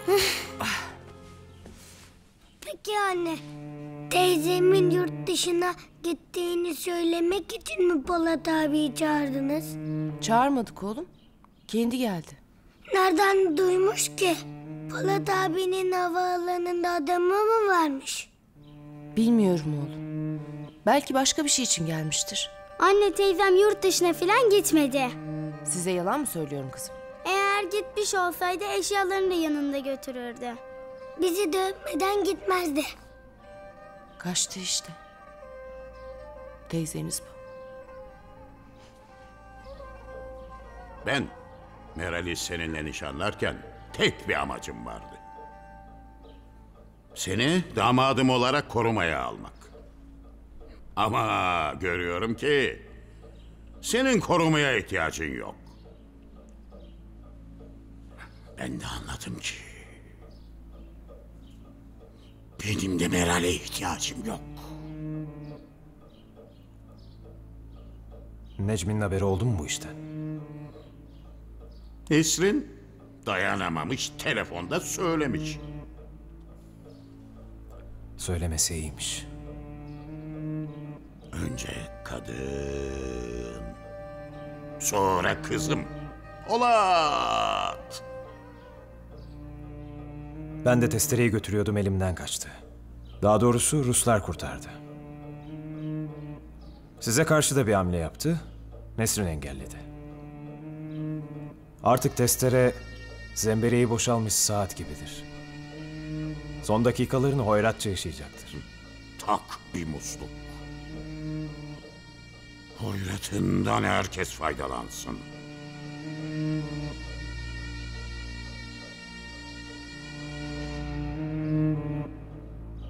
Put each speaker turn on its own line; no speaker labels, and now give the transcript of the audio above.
Peki anne, teyzemin yurt dışına gittiğini söylemek için mi Polat abiyi çağırdınız?
Çağırmadık oğlum. Kendi geldi.
Nereden duymuş ki? Polat abinin havaalanında adamı mı varmış?
Bilmiyorum oğlum. Belki başka bir şey için gelmiştir.
Anne, teyzem yurt dışına falan gitmedi.
Size yalan mı söylüyorum kızım?
Eğer gitmiş olsaydı eşyalarını da yanında götürürdü.
Bizi dövmeden gitmezdi.
Kaçtı işte. Teyzeniz bu.
Ben Meral'i seninle nişanlarken tek bir amacım vardı. Seni damadım olarak korumaya almak. Ama görüyorum ki senin korumaya ihtiyacın yok. Ben de anladım ki benim de Meral'e ihtiyacım yok.
Necmi'nin haberi oldu mu bu işten?
Nesrin dayanamamış, telefonda söylemiş.
Söylemesi iyiymiş.
Önce kadın, sonra kızım. Polat!
Ben de testereyi götürüyordum, elimden kaçtı. Daha doğrusu Ruslar kurtardı. Size karşı da bir hamle yaptı. Nesrin engelledi. Artık testere zembereği boşalmış saat gibidir. Son dakikalarını hoyratça yaşayacaktır.
Tak bir musluk. Hoyratından herkes faydalansın.